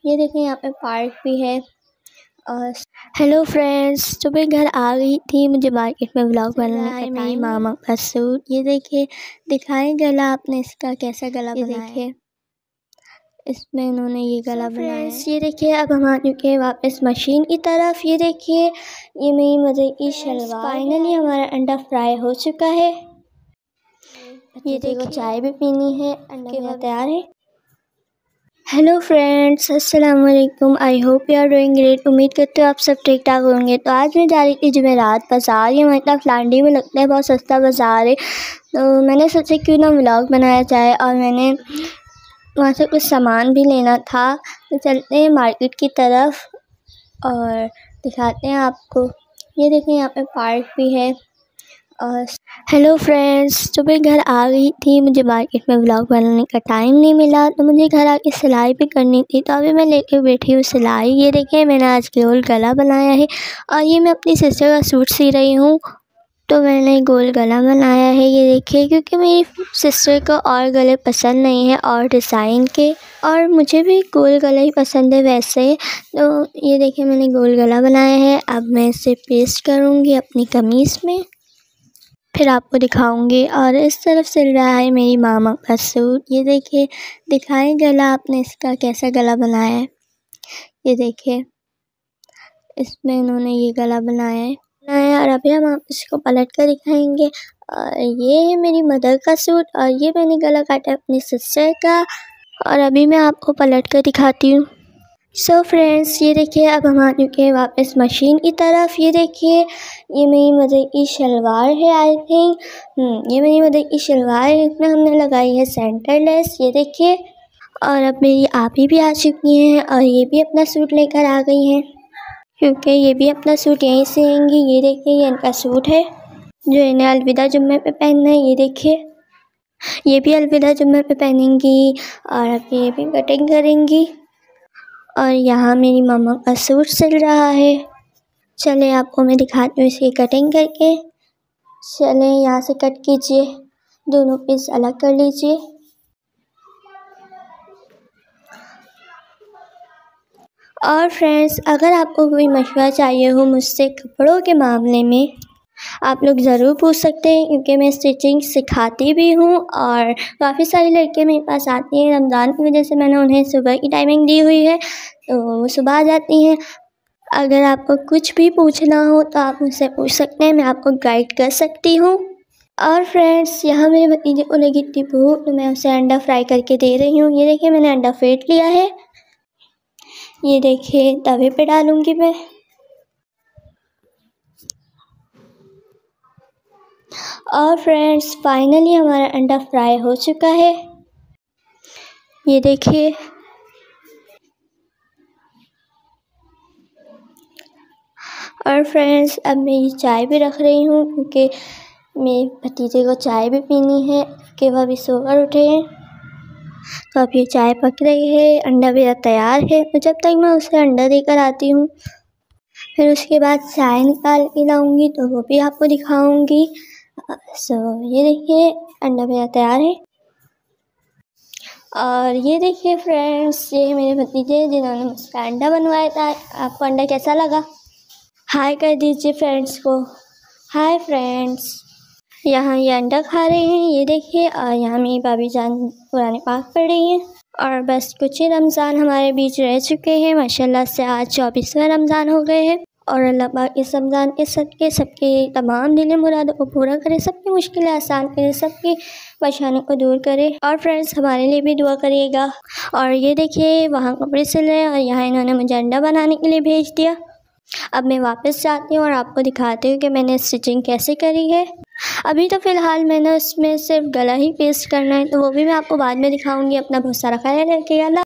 ये देखें यहाँ पे पार्क भी है। और हेलो फ्रेंड्स, तो मैं घर आ गई थी, मुझे मार्केट में व्लॉग बनाने का मेरी मामा का सूट। ये देखिए, दिखाएं गला आपने इसका कैसा गला बनाया है। देखिए इसमें इन्होंने ये गला बनाया है। ये देखिए अब हम आ चुके हैं वापस मशीन की तरफ। ये देखिए ये मेरी मज़े की शलवार। फाइनली हमारा अंडा फ्राई हो चुका है। ये देखो चाय भी पीनी है, अंडा तैयार है। हेलो फ्रेंड्स, अस्सलाम वालेकुम। I hope you are doing great. उम्मीद करते हो आप सब ठीक ठाक होंगे। तो आज मैं जा रही थी जुमेरात बाज़ार। ये मतलब फ्लांडी में लगता है, बहुत सस्ता बाज़ार है। तो मैंने सोचा क्यों ना व्लॉग बनाया जाए, और मैंने वहाँ से कुछ सामान भी लेना था। तो चलते हैं मार्केट की तरफ और दिखाते हैं आपको। ये देखें यहाँ पे पार्क भी है। और हेलो फ्रेंड्स, तो मैं घर आ गई थी, मुझे मार्केट में व्लॉग बनाने का टाइम नहीं मिला, तो मुझे घर आके सिलाई भी करनी थी। तो अभी मैं लेके बैठी हूँ सिलाई। ये देखिए मैंने आज गोल गला बनाया है, और ये मैं अपनी सिस्टर का सूट सी रही हूँ, तो मैंने गोल गला बनाया है। ये देखिए, क्योंकि मेरी सिस्टर को और गले पसंद नहीं है और डिज़ाइन के, और मुझे भी गोल गला ही पसंद है वैसे। तो ये देखिए मैंने गोल गला बनाया है। अब मैं इसे पेस्ट करूँगी अपनी कमीज़ में, फिर आपको दिखाऊंगी। और इस तरफ सिल रहा है मेरी मामा का सूट। ये देखिए, दिखाएं गला आपने इसका कैसा गला बनाया है। ये देखिए इसमें इन्होंने ये गला बनाया है। और अभी हम आप इसको पलट कर दिखाएंगे। और ये है मेरी मदर का सूट, और ये मैंने गला काटा है अपनी सिस्टर का, और अभी मैं आपको पलट कर दिखाती हूँ। सो फ्रेंड्स, ये देखिए अब हम आ चुके हैं वापस मशीन की तरफ। ये देखिए ये मेरी मदर की शलवार है, आई थिंक ये मेरी मदर की शलवार है। इसमें हमने लगाई है सेंटर लेस। ये देखिए, और अब मेरी आपी भी आ चुकी हैं, और ये भी अपना सूट लेकर आ गई हैं, क्योंकि ये भी अपना सूट यहीं सिलेंगी। ये देखिए ये इनका सूट है जो इन्हें अलविदा जुम्मे पे पहनना है। ये देखिए ये भी अलविदा जुम्मे पे पहनेंगी, और अब ये भी कटिंग करेंगी। और यहाँ मेरी मम्मा का सूट सिल रहा है। चले आपको मैं दिखाती हूँ इसकी कटिंग करके। चले यहाँ से कट कीजिए, दोनों पीस अलग कर लीजिए। और फ्रेंड्स, अगर आपको कोई मशवरा चाहिए हो मुझसे कपड़ों के मामले में, आप लोग ज़रूर पूछ सकते हैं, क्योंकि मैं स्टिचिंग सिखाती भी हूँ। और काफ़ी सारी लड़कियाँ मेरे पास आती हैं। रमज़ान की वजह से मैंने उन्हें सुबह की टाइमिंग दी हुई है, तो वो सुबह आ जाती हैं। अगर आपको कुछ भी पूछना हो तो आप मुझसे पूछ सकते हैं, मैं आपको गाइड कर सकती हूँ। और फ्रेंड्स, यहाँ मेरे भतीजे को लगी थी भूख, तो मैं उसे अंडा फ्राई करके दे रही हूँ। ये देखिए मैंने अंडा फेंट लिया है। ये देखिए तवे पे डालूँगी मैं। और फ्रेंड्स, फाइनली हमारा अंडा फ्राई हो चुका है। ये देखिए, और फ्रेंड्स अब मैं ये चाय भी रख रही हूँ, क्योंकि मेरे भतीजे को चाय भी पीनी है, कि वह भी सोकर उठे हैं। तो अब ये चाय पक रही है, अंडा भी तैयार है। तो जब तक मैं उसे अंडा देकर आती हूँ, फिर उसके बाद चाय निकाल के लाऊँगी, तो वो भी आपको दिखाऊँगी। सो ये देखिए अंडा मेरा तैयार है। और ये देखिए फ्रेंड्स, ये मेरे भतीजे जिन्होंने मुझसे अंडा बनवाया था। आपको अंडा कैसा लगा? हाय कर दीजिए फ्रेंड्स को। हाय फ्रेंड्स, यहाँ ये अंडा खा रहे हैं। ये देखिए, और यहाँ मेरी भाभी जान कुरान पाक पढ़ रही हैं। और बस कुछ ही रमज़ान हमारे बीच रह चुके हैं। माशाल्लाह से आज 24वां रमज़ान हो गए हैं। और अल्लाह पाक इस रमज़ान के सदके सबके तमाम दिल मुरादों को पूरा करे, सबकी मुश्किलें आसान करे, सबकी परेशानियों को दूर करे। और फ्रेंड्स, हमारे लिए भी दुआ करिएगा। और ये देखिए वहाँ कपड़े सिल रहे हैं, और यहाँ इन्होंने मुझे अंडा बनाने के लिए भेज दिया। अब मैं वापस जाती हूँ और आपको दिखाती हूँ कि मैंने स्टिचिंग कैसे करी है। अभी तो फ़िलहाल मैंने उसमें सिर्फ गला ही पेस्ट करना है, तो वो भी मैं आपको बाद में दिखाऊंगी। अपना बहुत सारा ख्याल रखिएगा।